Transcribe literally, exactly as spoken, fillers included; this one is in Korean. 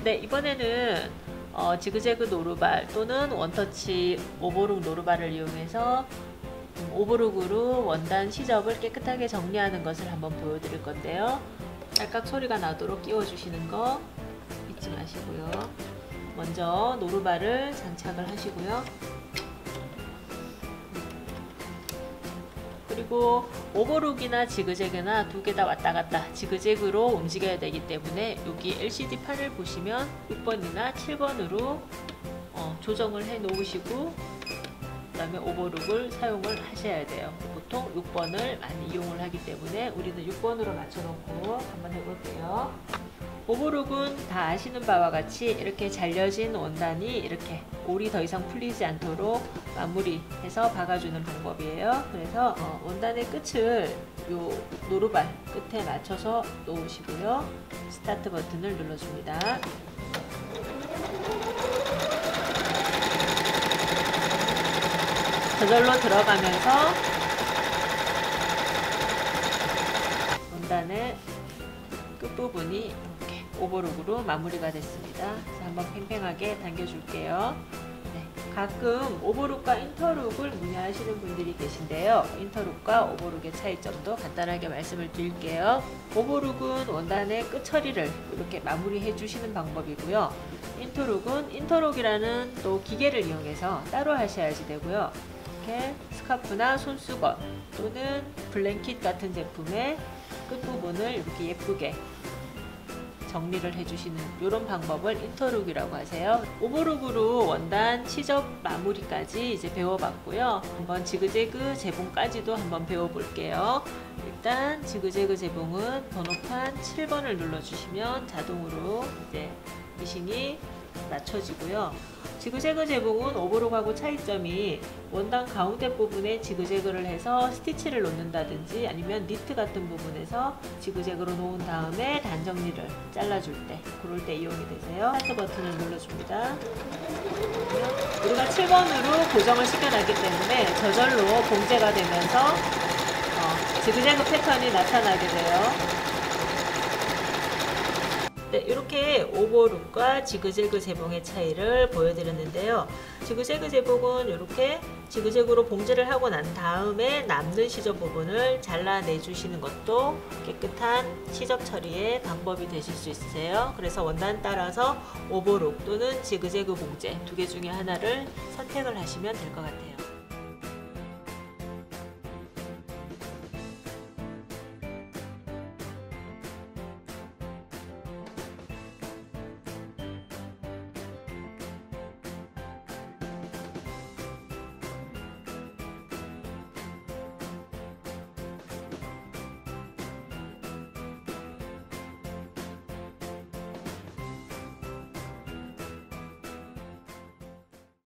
네, 이번에는 어, 지그재그 노루발 또는 원터치 오버룩 노루발을 이용해서 음, 오버룩으로 원단 시접을 깨끗하게 정리하는 것을 한번 보여드릴 건데요. 딸깍 소리가 나도록 끼워주시는 거 잊지 마시고요. 먼저 노루발을 장착을 하시고요. 그리고 오버룩이나 지그재그나 두 개 다 왔다 갔다 지그재그로 움직여야 되기 때문에 여기 엘시디 판을 보시면 육 번이나 칠 번으로 어, 조정을 해 놓으시고 그 다음에 오버룩을 사용을 하셔야 돼요. 보통 육 번을 많이 이용을 하기 때문에 우리는 육 번으로 맞춰 놓고 한번 해볼게요. 오버룩은 다 아시는 바와 같이 이렇게 잘려진 원단이 이렇게 올이 더 이상 풀리지 않도록 마무리해서 박아주는 방법이에요. 그래서 어, 원단의 끝을 요 노루발 끝에 맞춰서 놓으시고요. 스타트 버튼을 눌러줍니다. 저절로 들어가면서 원단의 끝부분이 이렇게 오버룩으로 마무리가 됐습니다. 그래서 한번 팽팽하게 당겨줄게요. 네, 가끔 오버룩과 인터룩을 문의하시는 분들이 계신데요. 인터룩과 오버룩의 차이점도 간단하게 말씀을 드릴게요. 오버룩은 원단의 끝 처리를 이렇게 마무리해 주시는 방법이고요. 인터룩은 인터룩이라는 또 기계를 이용해서 따로 하셔야지 되고요. 이렇게 스카프나 손수건 또는 블랭킷 같은 제품의 끝부분을 이렇게 예쁘게 정리를 해주시는 이런 방법을 인터룩이라고 하세요. 오버룩으로 원단 시접 마무리까지 이제 배워봤고요. 한번 지그재그 재봉까지도 한번 배워볼게요. 일단 지그재그 재봉은 번호판 칠 번을 눌러주시면 자동으로 이제 미싱이 맞춰지고요. 지그재그 재봉은 오버룩하고 차이점이 원단 가운데 부분에 지그재그를 해서 스티치를 놓는다든지 아니면 니트 같은 부분에서 지그재그로 놓은 다음에 단정리를 잘라줄 때 그럴 때 이용이 되세요. 스타트 버튼을 눌러줍니다. 우리가 칠 번으로 고정을 시켜놨기 때문에 저절로 봉제가 되면서 어, 지그재그 패턴이 나타나게 돼요. 네, 이렇게 오버룩과 지그재그 재봉의 차이를 보여드렸는데요. 지그재그 재봉은 이렇게 지그재그로 봉제를 하고 난 다음에 남는 시접 부분을 잘라내 주시는 것도 깨끗한 시접 처리의 방법이 되실 수 있으세요. 그래서 원단 따라서 오버룩 또는 지그재그 봉제 두 개 중에 하나를 선택을 하시면 될 것 같아요.